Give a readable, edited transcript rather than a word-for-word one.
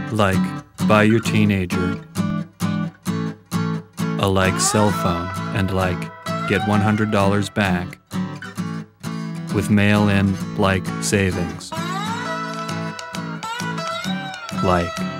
Like, buy your teenager a like cell phone and like get $100 back with mail-in like savings. Like